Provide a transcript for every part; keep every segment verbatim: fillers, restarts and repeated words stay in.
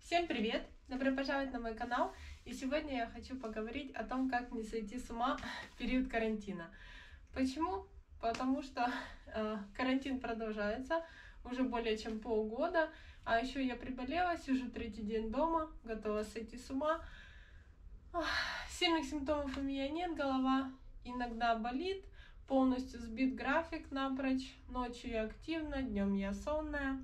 Всем привет! Добро пожаловать на мой канал! И сегодня я хочу поговорить о том, как не сойти с ума в период карантина. Почему? Потому что э, карантин продолжается уже более чем полгода, а еще я приболела, сижу третий день дома, готова сойти с ума. Ох, сильных симптомов у меня нет, голова иногда болит, полностью сбит график напрочь, ночью я активна, днем я сонная.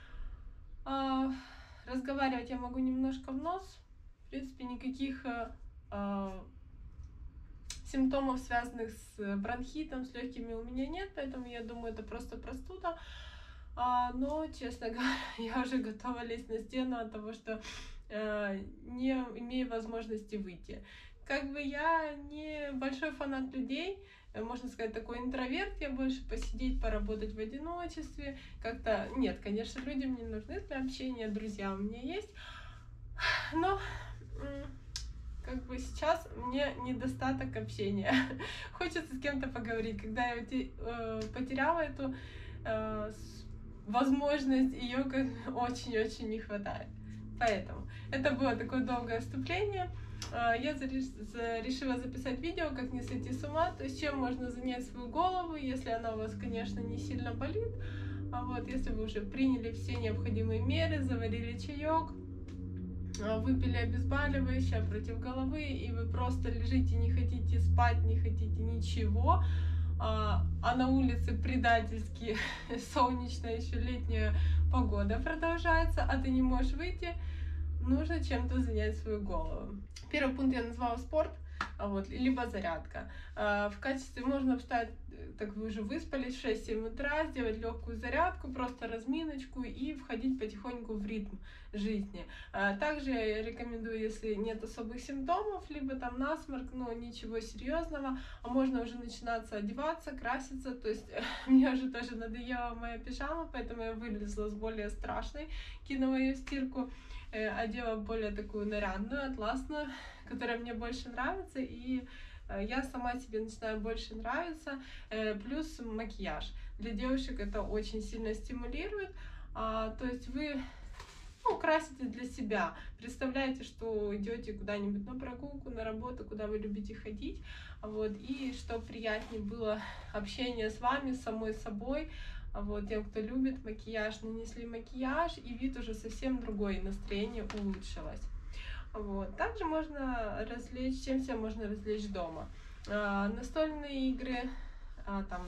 Э, разговаривать я могу немножко в нос, в принципе никаких э, э, симптомов, связанных с бронхитом, с легкими, у меня нет, поэтому я думаю, это просто простуда. А, но, честно говоря, я уже готова лезть на стену от того, что э, не имею возможности выйти. Как бы я не большой фанат людей, можно сказать, такой интроверт, я больше посидеть, поработать в одиночестве, как-то, нет, конечно, люди мне нужны для общения, друзья у меня есть, но как бы сейчас мне недостаток общения, хочется с кем-то поговорить, когда я э, потеряла эту э, возможность, ее очень-очень не хватает. Поэтому это было такое долгое вступление. Я решила записать видео, как не сойти с ума, то есть чем можно занять свою голову, если она у вас, конечно, не сильно болит. А вот если вы уже приняли все необходимые меры, заварили чаек, выпили обезболивающее против головы, и вы просто лежите, не хотите спать, не хотите ничего, а, а на улице предательски солнечная еще летняя погода продолжается, а ты не можешь выйти, нужно чем-то занять свою голову. Первый пункт я назвала спорт, вот, либо зарядка. В качестве можно встать, так вы уже выспались, в шесть-семь утра, сделать легкую зарядку, просто разминочку и входить потихоньку в ритм жизни. Также я рекомендую, если нет особых симптомов, либо там насморк, но ничего серьезного, а можно уже начинаться одеваться, краситься, то есть мне уже тоже надоела моя пижама, поэтому я вылезла с более страшной, кинула ее в стирку, одела более такую нарядную, атласную, которая мне больше нравится, и я сама себе начинаю больше нравиться, плюс макияж. Для девушек это очень сильно стимулирует, то есть вы ну, красите для себя, представляете, что идете куда-нибудь на прогулку, на работу, куда вы любите ходить, вот, и что приятнее было общение с вами, с самой собой. Вот, тем, кто любит макияж, нанесли макияж, и вид уже совсем другой, настроение улучшилось. Вот. Также можно развлечь, чем себя можно развлечь дома. А, настольные игры, а, там,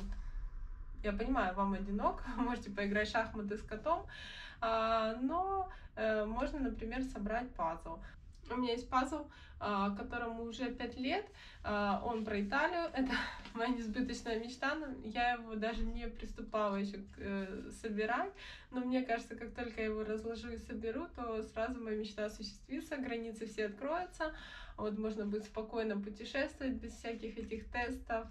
я понимаю, вам одиноко, можете поиграть в шахматы с котом, а, но а, можно, например, собрать пазл. У меня есть пазл, которому уже пять лет, он про Италию, это моя несбыточная мечта, я его даже не приступала еще собирать, но мне кажется, как только я его разложу и соберу, то сразу моя мечта осуществится, границы все откроются, вот можно будет спокойно путешествовать без всяких этих тестов,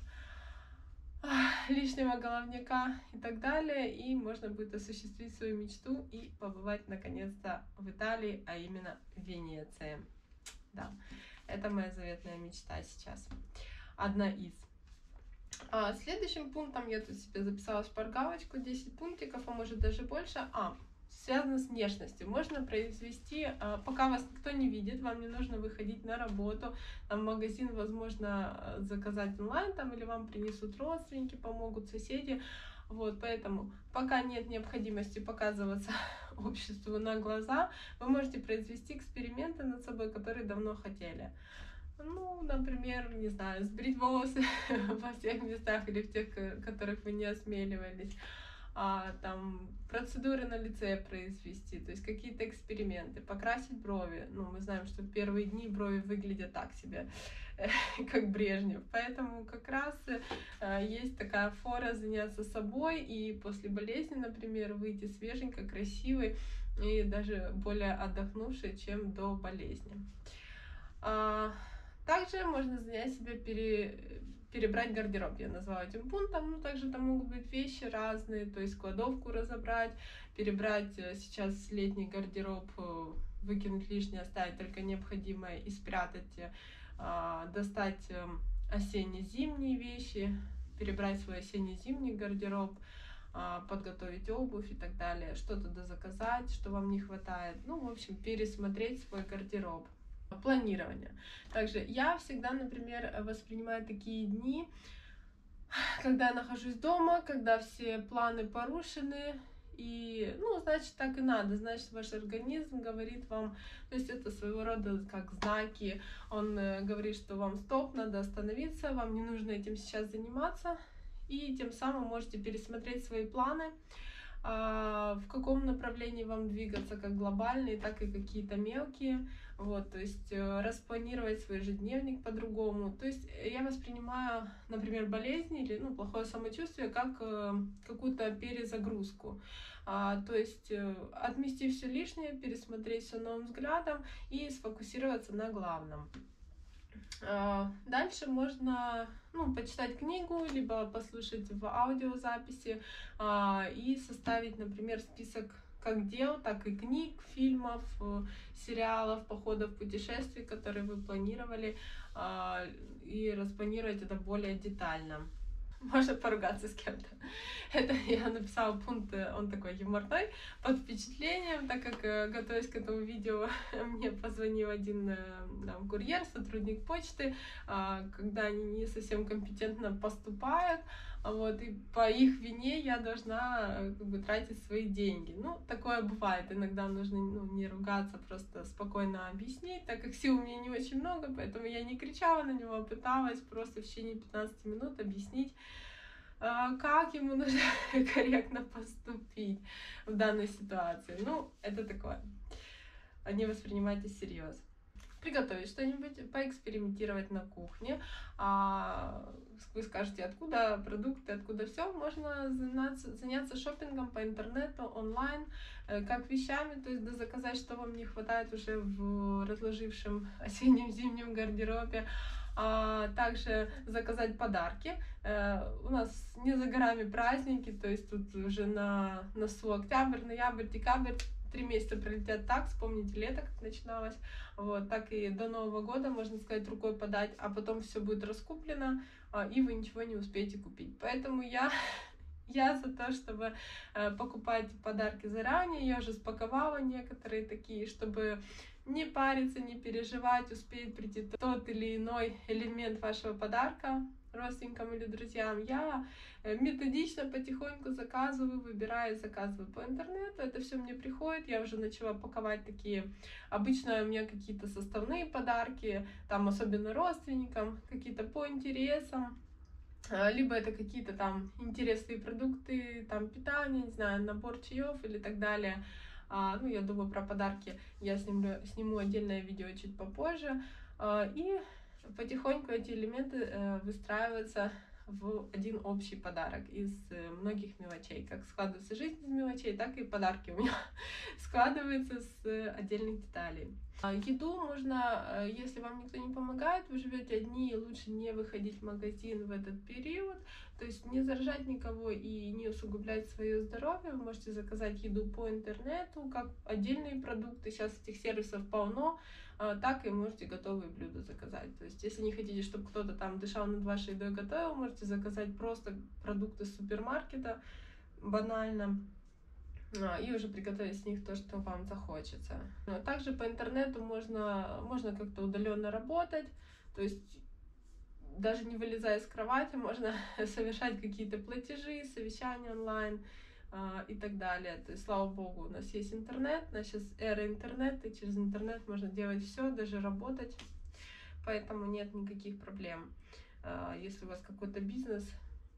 лишнего головняка и так далее, и можно будет осуществить свою мечту и побывать наконец-то в Италии, а именно в Венеции. Да, это моя заветная мечта сейчас, одна из. А следующим пунктом я тут себе записала шпаргалочку, десять пунктиков, а может даже больше. А, связано с внешностью. Можно произвести, пока вас никто не видит, вам не нужно выходить на работу, в магазин, возможно, заказать онлайн, там, или вам принесут родственники, помогут соседи. Вот, поэтому пока нет необходимости показываться обществу на глаза, вы можете произвести эксперименты над собой, которые давно хотели. Ну, например, не знаю, сбрить волосы во всех местах или в тех, которых вы не осмеливались. А, там, процедуры на лице произвести, то есть какие-то эксперименты, покрасить брови. Ну, мы знаем, что в первые дни брови выглядят так себе, как Брежнев. Поэтому как раз э, есть такая фора заняться собой и после болезни, например, выйти свеженько, красивой и даже более отдохнувшей, чем до болезни. А, также можно занять себя пере... перебрать гардероб, я назвала этим пунктом, но также там могут быть вещи разные, то есть кладовку разобрать, перебрать сейчас летний гардероб, выкинуть лишнее, оставить только необходимое и спрятать, достать осенне-зимние вещи, перебрать свой осенне-зимний гардероб, подготовить обувь и так далее, что-то дозаказать, что вам не хватает. Ну, в общем, пересмотреть свой гардероб. Планирование. Также я всегда, например, воспринимаю такие дни, когда я нахожусь дома, когда все планы порушены, и, ну, значит, так и надо, значит, ваш организм говорит вам, то есть это своего рода как знаки, он говорит, что вам стоп, надо остановиться, вам не нужно этим сейчас заниматься, и тем самым можете пересмотреть свои планы, в каком направлении вам двигаться, как глобальные, так и какие-то мелкие, вот, то есть распланировать свой ежедневник по-другому. То есть я воспринимаю, например, болезнь или, ну, плохое самочувствие как какую-то перезагрузку. А, то есть отмести все лишнее, пересмотреть все новым взглядом и сфокусироваться на главном. Дальше можно, ну, почитать книгу, либо послушать в аудиозаписи а, и составить, например, список как дел, так и книг, фильмов, сериалов, походов, путешествий, которые вы планировали, а, и распланировать это более детально. Можно поругаться с кем-то. Это я написала пункт, он такой юморной, под впечатлением, так как, готовясь к этому видео, мне позвонил один там, курьер, сотрудник почты, когда они не совсем компетентно поступают, вот, и по их вине я должна как бы тратить свои деньги. Ну, такое бывает, иногда нужно, ну, не ругаться, просто спокойно объяснить, так как сил у меня не очень много, поэтому я не кричала на него, пыталась просто в течение пятнадцати минут объяснить, как ему нужно корректно поступить в данной ситуации. Ну, это такое. Не воспринимайте всерьез. Приготовить что-нибудь, поэкспериментировать на кухне. А вы скажете, откуда продукты, откуда все. Можно заняться, заняться шопингом по интернету, онлайн, как вещами, то есть заказать, что вам не хватает уже в разложившем осеннем-зимнем гардеробе. А также заказать подарки. У нас не за горами праздники, то есть тут уже на носу октябрь, ноябрь, декабрь. Три месяца пролетят так, вспомните лето, как начиналось, вот, так и до Нового года, можно сказать, рукой подать, а потом все будет раскуплено, и вы ничего не успеете купить. Поэтому я, я за то, чтобы покупать подарки заранее, я уже спаковала некоторые такие, чтобы не париться, не переживать, успеет прийти тот или иной элемент вашего подарка родственникам или друзьям. Я методично, потихоньку заказываю, выбираю, заказываю по интернету. Это все мне приходит. Я уже начала паковать такие, обычно у меня какие-то составные подарки, там особенно родственникам, какие-то по интересам. Либо это какие-то там интересные продукты, там питание, не знаю, набор чаев или так далее. А, ну, я думаю, про подарки я сниму, сниму отдельное видео чуть попозже. А, и потихоньку эти элементы э, выстраиваются в один общий подарок из э, многих мелочей. Как складывается жизнь из мелочей, так и подарки у меня складываются с э, отдельных деталей. А, еду можно, э, если вам никто не помогает, вы живете одни, лучше не выходить в магазин в этот период, то есть не заражать никого и не усугублять свое здоровье. Вы можете заказать еду по интернету, как отдельные продукты, сейчас этих сервисов полно, так и можете готовые блюда заказать. То есть если не хотите, чтобы кто-то там дышал над вашей едой, готовил, можете заказать просто продукты с супермаркета, банально, и уже приготовить с них то, что вам захочется. Также по интернету можно, можно как-то удаленно работать, то есть даже не вылезая из кровати, можно совершать какие-то платежи, совещания онлайн э, и так далее. То есть, слава богу, у нас есть интернет, у нас сейчас эра интернета, и через интернет можно делать все, даже работать, поэтому нет никаких проблем. Э, если у вас какой-то бизнес,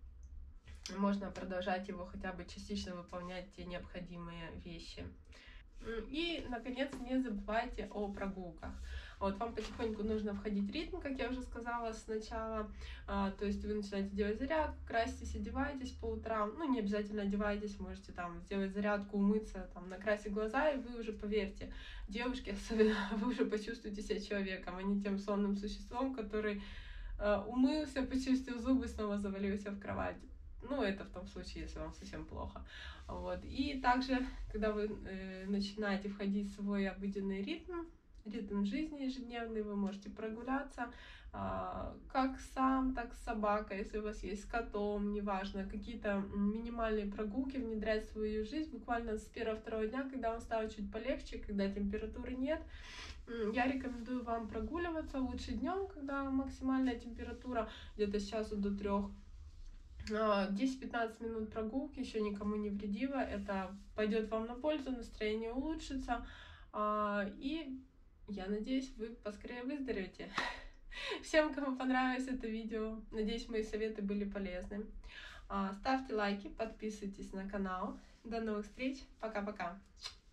можно продолжать его хотя бы частично выполнять те необходимые вещи. И, наконец, не забывайте о прогулках. Вот, вам потихоньку нужно входить в ритм, как я уже сказала сначала. А, то есть вы начинаете делать зарядку, краситесь, одеваетесь по утрам. Ну, не обязательно одеваетесь, можете там сделать зарядку, умыться, там, накрасить глаза, и вы уже, поверьте, девушки, особенно, вы уже почувствуете себя человеком, а не тем сонным существом, который а, умылся, почистил зубы, снова завалился в кровать. Ну, это в том случае, если вам совсем плохо. Вот. И также, когда вы э, начинаете входить в свой обыденный ритм, ритм жизни ежедневный, вы можете прогуляться как сам, так с собакой, если у вас есть с котом, неважно, какие-то минимальные прогулки внедрять в свою жизнь буквально с первого-второго дня, когда вам стало чуть полегче, когда температуры нет. Я рекомендую вам прогуливаться лучше днем, когда максимальная температура где-то с часу до трех. десять-пятнадцать минут прогулки еще никому не вредило, это пойдет вам на пользу, настроение улучшится, и я надеюсь, вы поскорее выздоровеете. Всем, кому понравилось это видео, надеюсь, мои советы были полезны. Ставьте лайки, подписывайтесь на канал. До новых встреч, пока-пока.